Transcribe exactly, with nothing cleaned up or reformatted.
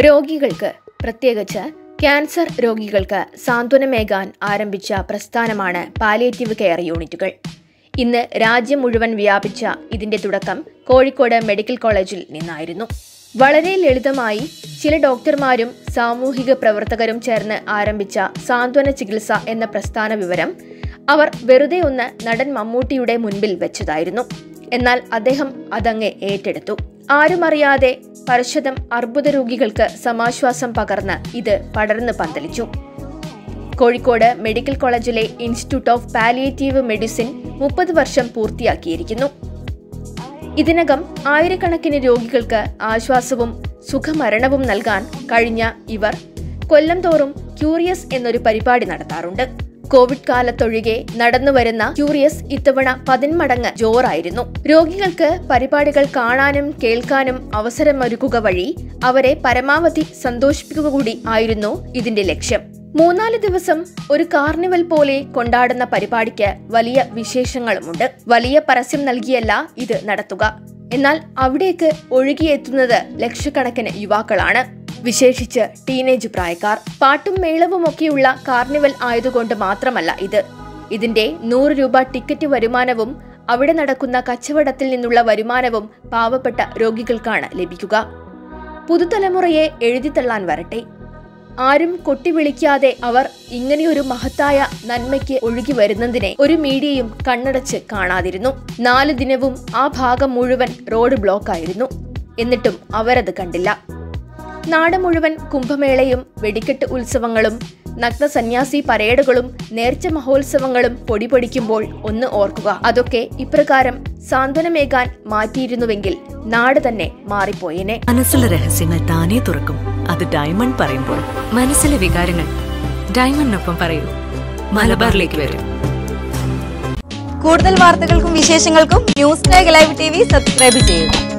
രോഗികൾക്ക്, പ്രത്യേകിച്ച് ക്യാൻസർ രോഗികൾക്ക് സാന്ത്വനമേകാൻ ആരംഭിച്ച പ്രസ്ഥാനമാണ് പാലിയേറ്റീവ് കെയർ യൂണിറ്റുകൾ. ഇന്ന് രാജ്യം മുഴുവൻ വ്യാപിച്ച ഇതിന്റെ തുടക്കം കോഴിക്കോട് മെഡിക്കൽ കോളേജിൽ നിന്നായിരുന്നു. വളരെ ലളിതമായി ചില ഡോക്ടർമാരും സാമൂഹിക പ്രവർത്തകരും ചേർന്ന് ആരംഭിച്ച സാന്ത്വന ചികിത്സ എന്ന പ്രസ്ഥാന വിവരം അവർ വെറുതെ ഒന്ന് നടൻ മമ്മൂട്ടിയുടെ മുൻപിൽ വെച്ചതായിരുന്നു. എന്നാൽ അദ്ദേഹം അതങ്ങ് ഏറ്റെടുത്തു. ആരുമറിയാതെ പരശതം അർബുദ രോഗികൾക്ക് സമാശ്വാസം പകർന്ന് ഇത് പടർന്ന് പന്തലിച്ചു. കോഴിക്കോട് മെഡിക്കൽ കോളേജിലെ ഇൻസ്റ്റിറ്റ്യൂട്ട് ഓഫ് പാലിയേറ്റീവ് മെഡിസിൻ മുപ്പത് വർഷം പൂർത്തിയാക്കിയിരിക്കുന്നു. ഇതിനകം ആയിരക്കണക്കിന് രോഗികൾക്ക് ആശ്വാസവും സുഖമരണവും നൽകാൻ കഴിഞ്ഞ ഇവർ കൊല്ലം തോറും ക്യൂറിയസ് എന്നൊരു പരിപാടി നടത്താറുണ്ട്. കോവിഡ് കാലത്തൊഴികെ നടന്നുവരുന്ന ക്യൂറിയസ് ഇത്തവണ പതിന്മടങ്ങ് ജോറായിരുന്നു. രോഗികൾക്ക് പരിപാടികൾ കാണാനും കേൾക്കാനും അവസരമൊരുക്കുക വഴി അവരെ പരമാവധി സന്തോഷിപ്പിക്കുക കൂടി ആയിരുന്നു ഇതിന്റെ ലക്ഷ്യം. മൂന്നാല് ദിവസം ഒരു കാർണിവൽ പോലെ കൊണ്ടാടുന്ന പരിപാടിക്ക് വലിയ വിശേഷങ്ങളുമുണ്ട്. വലിയ പരസ്യം നൽകിയല്ല ഇത് നടത്തുക. എന്നാൽ അവിടേക്ക് ഒഴുകിയെത്തുന്നത് ലക്ഷക്കണക്കിന് യുവാക്കളാണ്, വിശേഷിച്ച് ടീനേജ് പ്രായക്കാർ. പാട്ടും മേളവുമൊക്കെയുള്ള കാർണിവൽ ആയതുകൊണ്ട് മാത്രമല്ല ഇത്. ഇതിന്റെ നൂറ് രൂപ ടിക്കറ്റ് വരുമാനവും അവിടെ നടക്കുന്ന കച്ചവടത്തിൽ നിന്നുള്ള വരുമാനവും പാവപ്പെട്ട രോഗികൾക്കാണ് ലഭിക്കുക. പുതുതലമുറയെ എഴുതിത്തള്ളാൻ വരട്ടെ. ആരും കൊട്ടിവിളിക്കാതെ അവർ ഇങ്ങനെയൊരു മഹത്തായ നന്മയ്ക്ക് ഒഴുകി വരുന്നതിനെ ഒരു മീഡിയയും കണ്ണടച്ച് കാണാതിരുന്നു. നാല് ദിനവും ആ ഭാഗം മുഴുവൻ റോഡ് ബ്ലോക്കായിരുന്നു. എന്നിട്ടും അവരത് കണ്ടില്ല. നാട് മുഴുവൻ കുംഭമേളയും വെടിക്കെട്ട് ഉത്സവങ്ങളും നഗ്ന സന്യാസി പരേഡുകളും നേർച്ച മഹോത്സവങ്ങളും പൊടിപൊടിക്കുമ്പോൾ ഒന്ന് ഓർക്കുക, അതൊക്കെ ഇപ്രകാരം സാന്ത്വനമേകാൻ മാറ്റിയിരുന്നുവെങ്കിൽ നാട് തന്നെ മാറിപ്പോയേനെ. മനസ്സിലെ രഹസ്യങ്ങൾ താനേ തുറക്കും. അത് ഡയമണ്ട് പറയുമ്പോൾ മനസ്സിലെ വികാരങ്ങൾ ഡയമണ്ടിനൊപ്പം പറയൂ. മലബാറിലേക്ക് വരും. കൂടുതൽ വാർത്തകൾക്കും വിശേഷങ്ങൾക്കും ന്യൂസ് ടൈഗ് ലൈവ് ടി വി സബ്സ്ക്രൈബ് ചെയ്യുക.